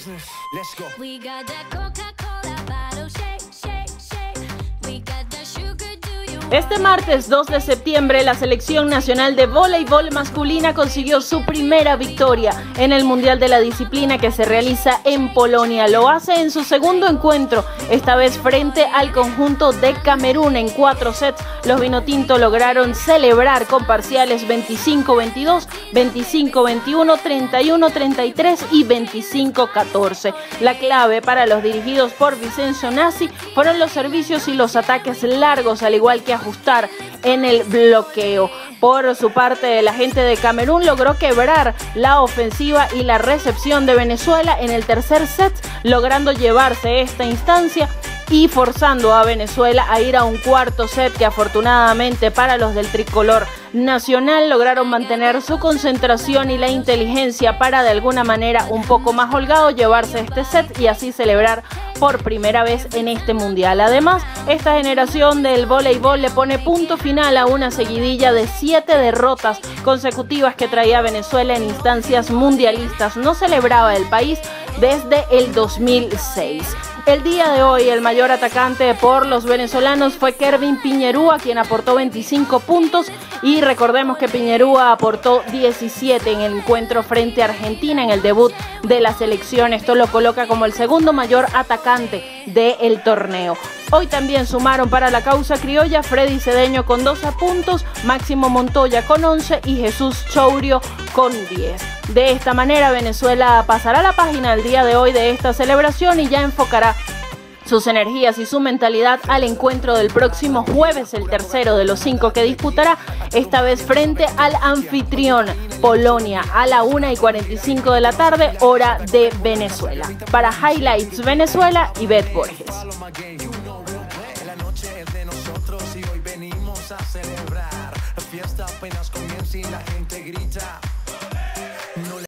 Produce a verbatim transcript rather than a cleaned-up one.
business. Let's go. We got that Coca-Cola bottle shake, shake, shake. We got that sugar, do you Este martes dos de septiembre, la Selección Nacional de Voleibol Masculina consiguió su primera victoria en el Mundial de la disciplina que se realiza en Polonia. Lo hace en su segundo encuentro, esta vez frente al conjunto de Camerún. En cuatro sets, los vinotinto lograron celebrar con parciales veinticinco veintidós, veinticinco veintiuno, treinta y uno treinta y tres y veinticinco catorce. La clave para los dirigidos por Vincenzo Nassi fueron los servicios y los ataques largos, al igual que ajustar en el bloqueo. Por su parte, la gente de Camerún logró quebrar la ofensiva y la recepción de Venezuela en el tercer set, logrando llevarse esta instancia y forzando a Venezuela a ir a un cuarto set que afortunadamente para los del tricolor nacional lograron mantener su concentración y la inteligencia para de alguna manera un poco más holgado llevarse este set y así celebrar por primera vez en este mundial. Además, esta generación del voleibol le pone punto final a una seguidilla de siete derrotas consecutivas que traía Venezuela en instancias mundialistas. No celebraba el país desde el dos mil seis. El día de hoy, el mayor atacante por los venezolanos fue Kervin Piñerúa, quien aportó veinticinco puntos, y recordemos que Piñerúa aportó diecisiete en el encuentro frente a Argentina en el debut de la selección. Esto lo coloca como el segundo mayor atacante del torneo. Hoy también sumaron para la causa criolla Freddy Cedeño con doce puntos, Máximo Montoya con once y Jesús Chourio con diez. De esta manera, Venezuela pasará la página el día de hoy de esta celebración y ya enfocará sus energías y su mentalidad al encuentro del próximo jueves, el tercero de los cinco que disputará, esta vez frente al anfitrión Polonia a la una y cuarenta y cinco de la tarde, hora de Venezuela. Para Highlights Venezuela, Ivette Borges. La noche es de nosotros y hoy venimos a celebrar. La fiesta apenas comienza y la gente grita.